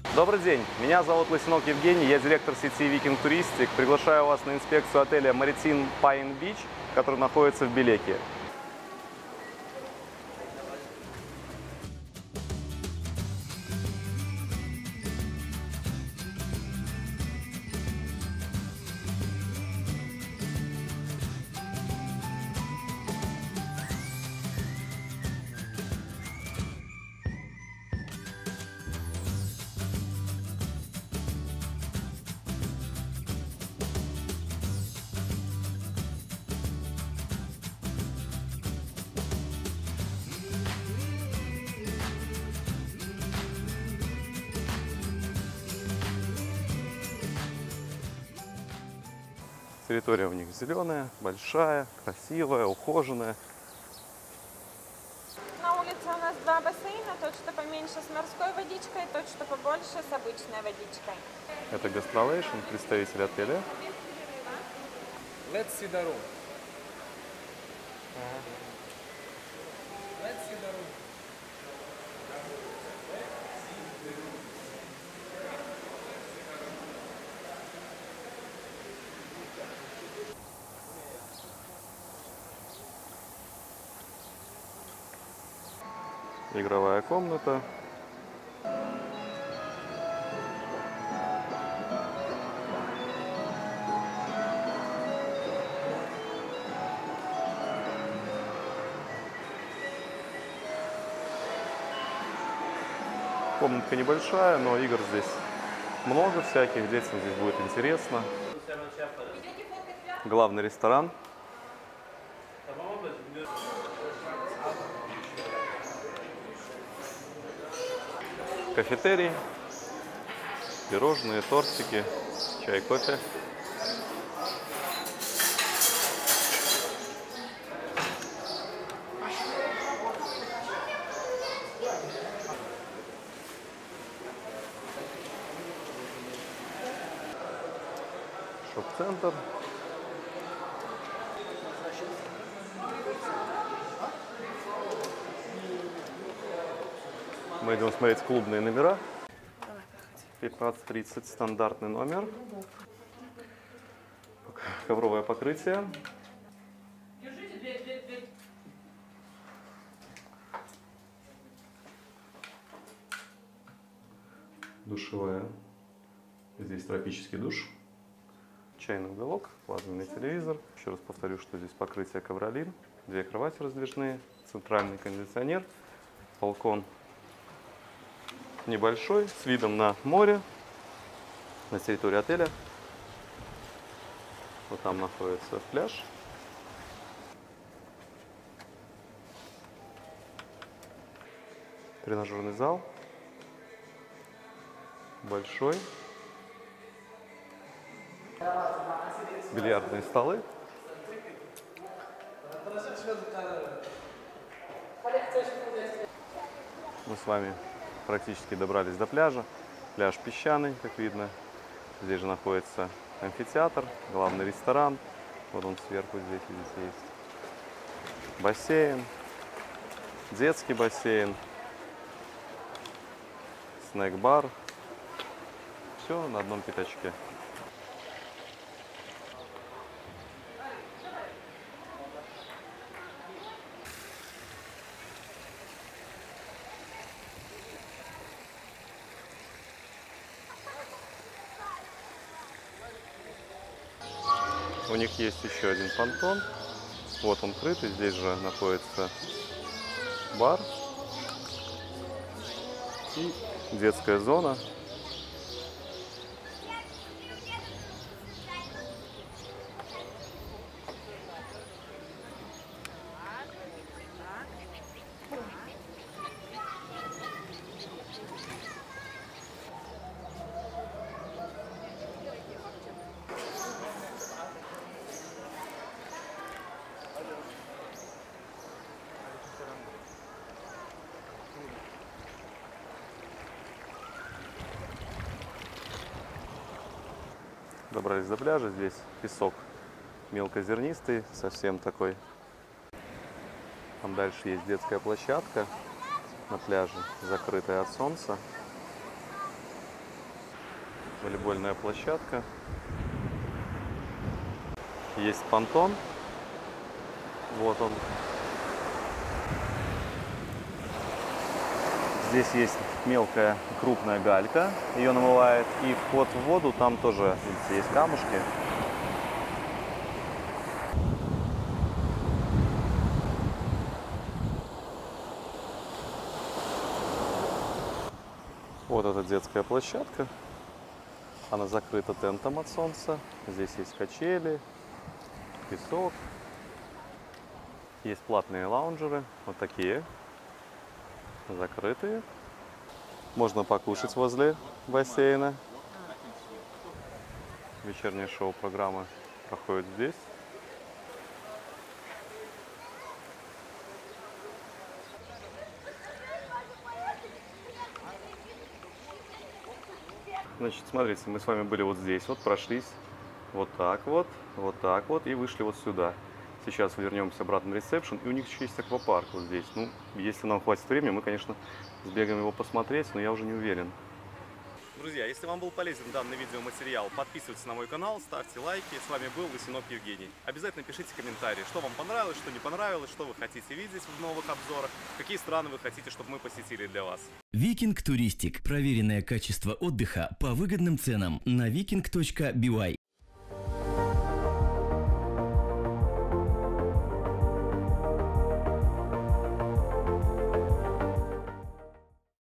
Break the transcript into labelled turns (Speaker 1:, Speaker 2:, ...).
Speaker 1: Добрый день, меня зовут Лысенок Евгений, я директор сети Viking Touristic. Приглашаю вас на инспекцию отеля Maritime Pine Beach, который находится в Белеке. Территория у них зеленая, большая, красивая, ухоженная.
Speaker 2: На улице у нас два бассейна, тот, что поменьше с морской водичкой, тот, что побольше с обычной водичкой.
Speaker 1: Это Gastrolation, представитель отеля.
Speaker 3: Let's see the room. Let's see the room.
Speaker 1: Игровая комната. Комнатка небольшая, но игр здесь много всяких, детям здесь будет интересно. Главный ресторан. Кафетерий, пирожные, тортики, чай, кофе. Шоп-центр. Мы идем смотреть клубные номера. 15:30 стандартный номер. Ковровое покрытие. Душевая. Здесь тропический душ. Чайный уголок, плазменный телевизор. Еще раз повторю, что здесь покрытие ковролин. Две кровати раздвижные, центральный кондиционер, балкон небольшой, с видом на море, на территории отеля. Вот там находится пляж. Тренажерный зал. Большой. Бильярдные столы. Мы с вами практически добрались до пляжа. Пляж песчаный, как видно. Здесь же находится амфитеатр, главный ресторан. Вот он сверху здесь, видите, есть. Бассейн, детский бассейн, снэк-бар. Все на одном пятачке. У них есть еще один понтон. Вот он крытый. Здесь же находится бар и детская зона. Добрались до пляжа, здесь песок мелкозернистый, совсем такой. Там дальше есть детская площадка на пляже, закрытая от солнца. волейбольная площадка. Есть понтон. Вот он. Здесь есть мелкая, крупная галька. Ее намывает. И вход в воду, там тоже, видите, есть камушки. Вот эта детская площадка. Она закрыта тентом от солнца. Здесь есть качели, песок. Есть платные лаунжеры, вот такие, закрытые. Можно покушать возле бассейна. Вечернее шоу-программа проходит здесь. Значит, смотрите, мы с вами были вот здесь, вот прошлись вот так вот и вышли вот сюда. Сейчас вернемся обратно на ресепшн, и у них еще есть аквапарк вот здесь. Ну, если нам хватит времени, мы, конечно, сбегаем его посмотреть, но я уже не уверен. Друзья, если вам был полезен данный видеоматериал, подписывайтесь на мой канал, ставьте лайки. С вами был Лысенок Евгений. Обязательно пишите комментарии, что вам понравилось, что не понравилось, что вы хотите видеть в новых обзорах, какие страны вы хотите, чтобы мы посетили для вас.
Speaker 3: Викинг Туристик. Проверенное качество отдыха по выгодным ценам на viking.by.